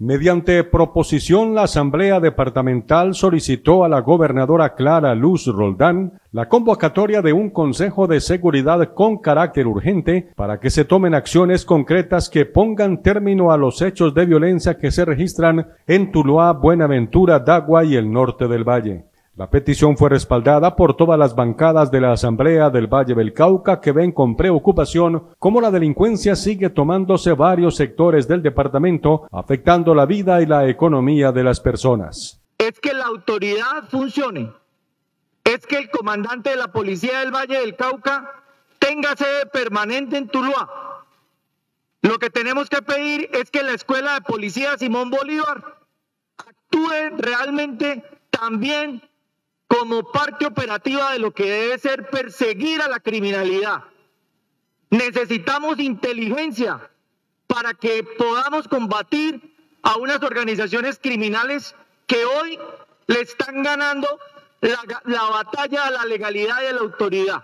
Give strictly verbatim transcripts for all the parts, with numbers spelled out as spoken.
Mediante proposición, la Asamblea Departamental solicitó a la gobernadora Clara Luz Roldán la convocatoria de un Consejo de Seguridad con carácter urgente para que se tomen acciones concretas que pongan término a los hechos de violencia que se registran en Tuluá, Buenaventura, Dagua y el norte del Valle. La petición fue respaldada por todas las bancadas de la Asamblea del Valle del Cauca, que ven con preocupación cómo la delincuencia sigue tomándose varios sectores del departamento, afectando la vida y la economía de las personas. Es que la autoridad funcione, es que el comandante de la Policía del Valle del Cauca tenga sede permanente en Tuluá. Lo que tenemos que pedir es que la Escuela de Policía Simón Bolívar actúe realmente también como parte operativa de lo que debe ser perseguir a la criminalidad. Necesitamos inteligencia para que podamos combatir a unas organizaciones criminales que hoy le están ganando la, la batalla a la legalidad y a la autoridad.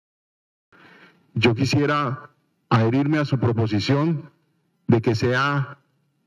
Yo quisiera adherirme a su proposición de que sea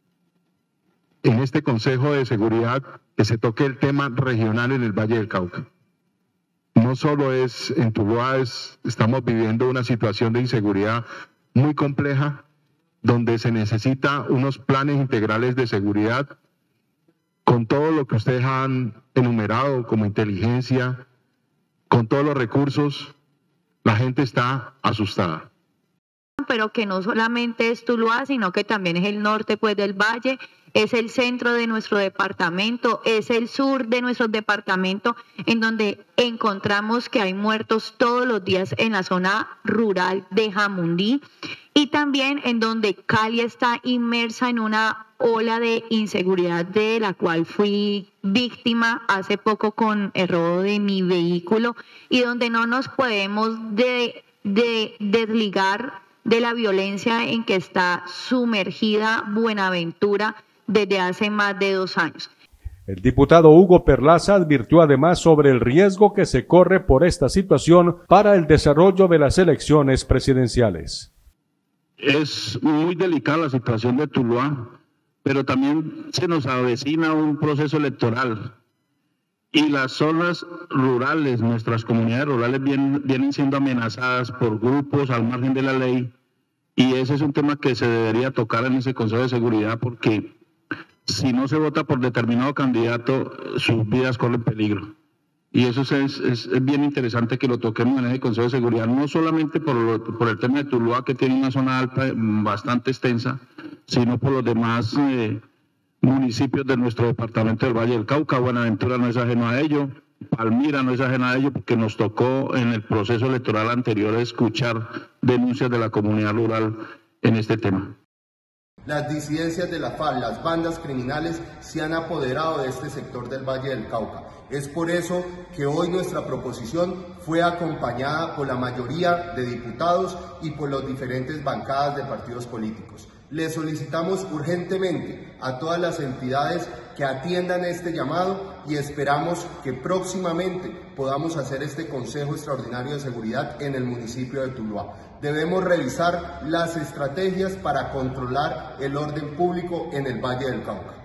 en este Consejo de Seguridad que se toque el tema regional en el Valle del Cauca. No solo es en Tuluá, es, estamos viviendo una situación de inseguridad muy compleja, donde se necesita unos planes integrales de seguridad con todo lo que ustedes han enumerado como inteligencia, con todos los recursos. La gente está asustada. Pero que no solamente es Tuluá, sino que también es el norte pues del valle, es el centro de nuestro departamento, es el sur de nuestro departamento, en donde encontramos que hay muertos todos los días en la zona rural de Jamundí, y también en donde Cali está inmersa en una ola de inseguridad de la cual fui víctima hace poco con el robo de mi vehículo, y donde no nos podemos de, de, desligar de la violencia en que está sumergida Buenaventura desde hace más de dos años. El diputado Hugo Perlaza advirtió además sobre el riesgo que se corre por esta situación para el desarrollo de las elecciones presidenciales. Es muy delicada la situación de Tuluá, pero también se nos avecina un proceso electoral. Y las zonas rurales, nuestras comunidades rurales vienen, vienen siendo amenazadas por grupos al margen de la ley, y ese es un tema que se debería tocar en ese Consejo de Seguridad, porque si no se vota por determinado candidato, sus vidas corren peligro. Y eso es, es, es bien interesante que lo toquemos en ese Consejo de Seguridad, no solamente por, lo, por el tema de Tuluá, que tiene una zona alta bastante extensa, sino por los demás eh, municipios de nuestro departamento del Valle del Cauca. Buenaventura no es ajeno a ello, Palmira no es ajena a ello, porque nos tocó en el proceso electoral anterior escuchar denuncias de la comunidad rural en este tema. Las disidencias de la F A R, las bandas criminales, se han apoderado de este sector del Valle del Cauca. Es por eso que hoy nuestra proposición fue acompañada por la mayoría de diputados y por las diferentes bancadas de partidos políticos. Le solicitamos urgentemente a todas las entidades que atiendan este llamado y esperamos que próximamente podamos hacer este Consejo Extraordinario de Seguridad en el municipio de Tuluá. Debemos revisar las estrategias para controlar el orden público en el Valle del Cauca.